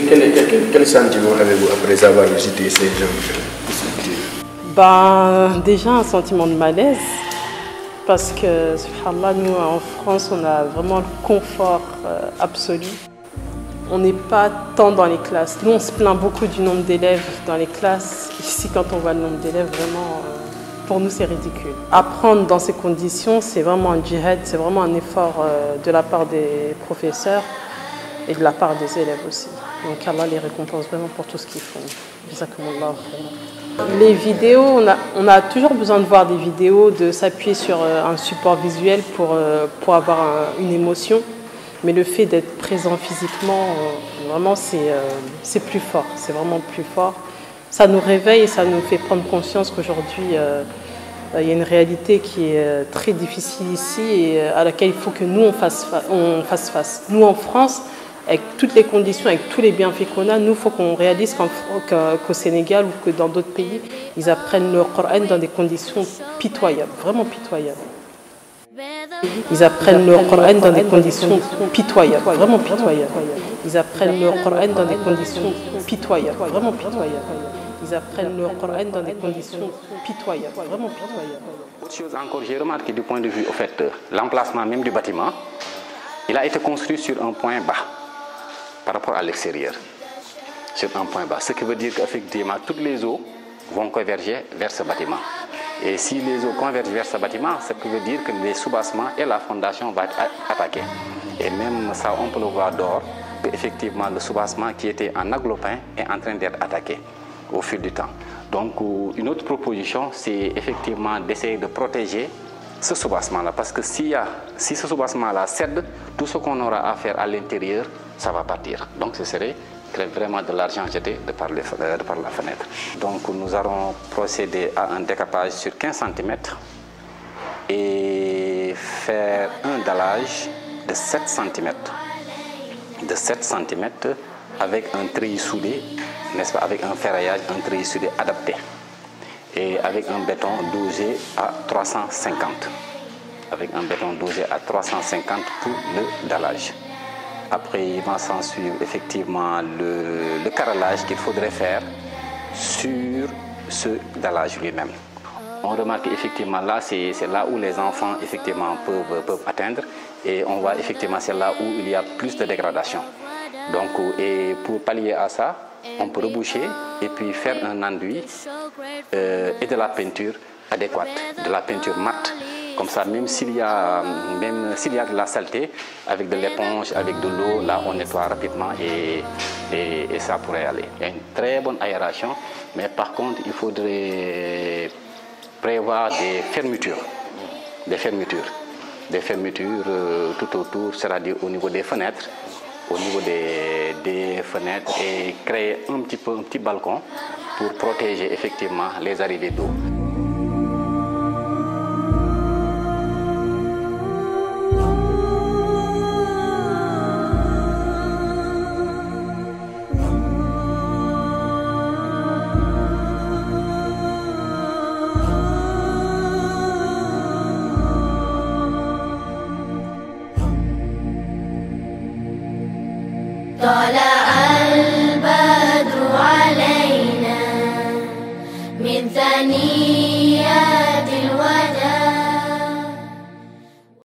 quel sentiment avez-vous après avoir visité ces gens? Déjà un sentiment de malaise, parce que, subhanallah, nous en France, on a vraiment le confort absolu. On n'est pas tant dans les classes. Nous, on se plaint beaucoup du nombre d'élèves dans les classes. Ici, quand on voit le nombre d'élèves, vraiment, pour nous, c'est ridicule. Apprendre dans ces conditions, c'est vraiment un djihad, c'est vraiment un effort de la part des professeurs et de la part des élèves aussi. Donc Allah les récompense vraiment pour tout ce qu'ils font. Jazakumullah. Les vidéos, on a toujours besoin de voir des vidéos, de s'appuyer sur un support visuel pour avoir une émotion. Mais le fait d'être présent physiquement, vraiment, c'est plus fort. C'est vraiment plus fort. Ça nous réveille et ça nous fait prendre conscience qu'aujourd'hui, il y a une réalité qui est très difficile ici et à laquelle il faut que nous, on fasse face. Nous, en France, avec toutes les conditions, avec tous les bienfaits qu'on a, nous, il faut qu'on réalise qu'au Sénégal ou que dans d'autres pays, ils apprennent le Coran dans des conditions pitoyables, vraiment pitoyables. Ils apprennent le Coran dans des conditions pitoyables, vraiment pitoyables. Ils apprennent le Coran dans des conditions pitoyables, vraiment pitoyables. Ils apprennent le Coran dans des conditions pitoyables, vraiment pitoyables. Autre chose encore, j'ai remarqué du point de vue, au fait, l'emplacement même du bâtiment, il a été construit sur un point bas par rapport à l'extérieur, sur un point bas. Ce qui veut dire qu'effectivement, toutes les eaux vont converger vers ce bâtiment. Et si les eaux convergent vers ce bâtiment, ça veut dire que les soubassements et la fondation vont être attaqués. Et même ça, on peut le voir dehors, qu'effectivement, le soubassement qui était en agglopin est en train d'être attaqué au fil du temps. Donc, une autre proposition, c'est effectivement d'essayer de protéger ce soubassement-là. Parce que si ce soubassement-là cède, tout ce qu'on aura à faire à l'intérieur, ça va partir. Donc, ce serait vraiment de l'argent jeté de par la fenêtre. Donc, nous allons procéder à un décapage sur 15 cm et faire un dallage de 7 cm. De 7 cm avec un treillis soudé, n'est-ce pas, avec un ferraillage, un treillis soudé adapté. Et avec un béton dosé à 350. Avec un béton dosé à 350 pour le dallage. Après, il va s'en suivre effectivement le carrelage qu'il faudrait faire sur ce dallage lui-même. On remarque effectivement là, c'est là où les enfants effectivement peuvent atteindre et on voit effectivement c'est là où il y a plus de dégradation. Donc, et pour pallier à ça, on peut reboucher et puis faire un enduit et de la peinture adéquate, de la peinture mate. Comme ça, même s'il y a de la saleté, avec de l'éponge, avec de l'eau, là on nettoie rapidement et ça pourrait aller. Il y a une très bonne aération, mais par contre il faudrait prévoir des fermetures tout autour, c'est-à-dire au niveau des fenêtres, et créer un petit balcon pour protéger effectivement les arrivées d'eau. طلع البدر علينا من ثنيات الوداع